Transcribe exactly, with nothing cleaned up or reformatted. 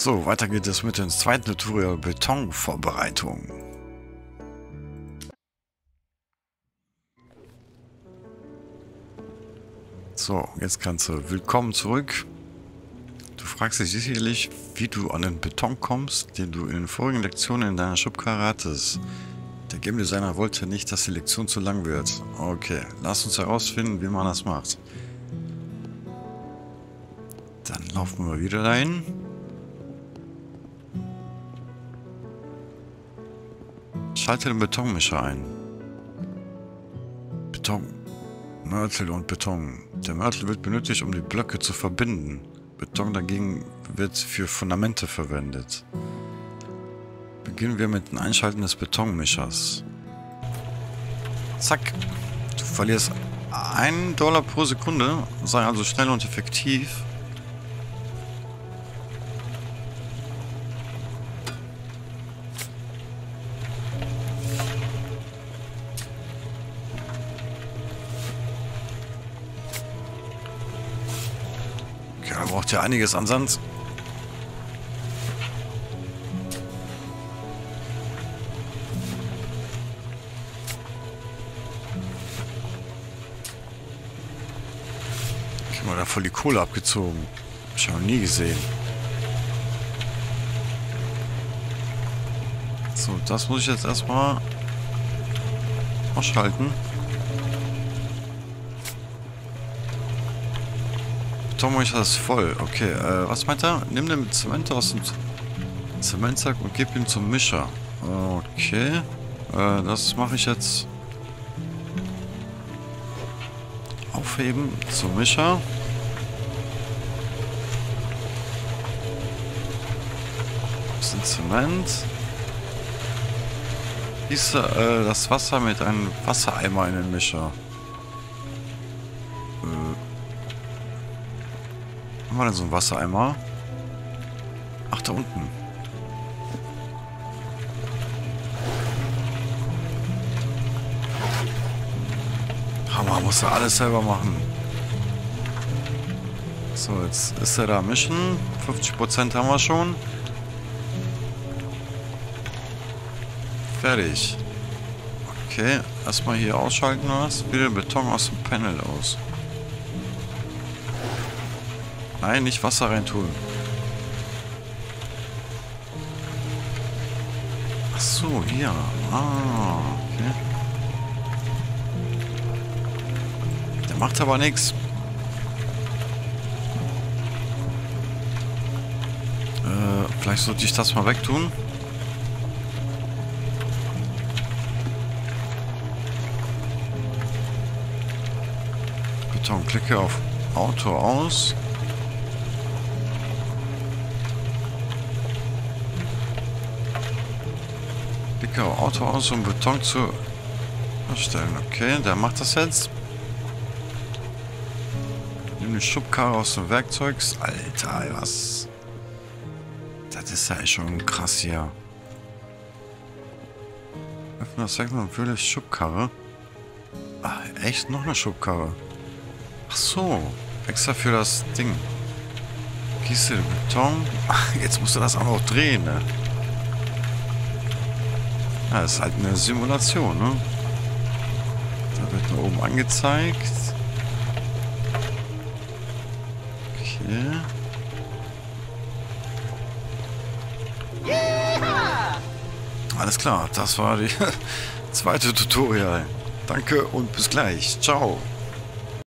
So, weiter geht es mit dem zweiten Tutorial Betonvorbereitung. So, jetzt kannst du willkommen zurück. Du fragst dich sicherlich, wie du an den Beton kommst, den du in den vorigen Lektionen in deiner Schubkarre hattest. Der Game Designer wollte nicht, dass die Lektion zu lang wird. Okay, lass uns herausfinden, wie man das macht. Dann laufen wir wieder dahin. Schalte den Betonmischer ein. Beton, Mörtel und Beton. Der Mörtel wird benötigt, um die Blöcke zu verbinden. Beton dagegen wird für Fundamente verwendet. Beginnen wir mit dem Einschalten des Betonmischers. Zack. Du verlierst einen Dollar pro Sekunde. Sei also schnell und effektiv. Da braucht ja einiges an Sand. Ich habe mal da voll die Kohle abgezogen. Hab ich noch nie gesehen. So, das muss ich jetzt erstmal ausschalten. Betonmischer ist voll. Okay, äh, was meint er? Nimm den Zement aus dem Zementsack und gib ihn zum Mischer. Okay, äh, das mache ich jetzt. Aufheben zum Mischer. Bisschen Zement. Gieße äh, das Wasser mit einem Wassereimer in den Mischer. Wo haben wir denn so einen Wassereimer? Ach, da unten. Hammer, muss er alles selber machen. So, jetzt ist er da mischen. fünfzig Prozent haben wir schon. Fertig. Okay, erstmal hier ausschalten was. Wieder Beton aus dem Panel aus. Nein, nicht Wasser reintun. Ach so, hier. Ah, okay. Der macht aber nichts. Äh, vielleicht sollte ich das mal wegtun. Beton, klicke auf Auto aus. Auto aus, um Beton zu erstellen. Okay, der macht das jetzt. Nimm die Schubkarre aus dem Werkzeugs. Alter, was? Das ist ja echt schon krass hier. Öffne das Werkzeug und fülle die Schubkarre. Ach, echt? Noch eine Schubkarre? Ach so. Extra für das Ding. Gieße den Beton. Ach, jetzt musst du das auch noch drehen, ne? Ja, das ist halt eine Simulation, ne? Da wird nur oben angezeigt. Okay. Alles klar, das war die zweite Tutorial. Danke und bis gleich. Ciao.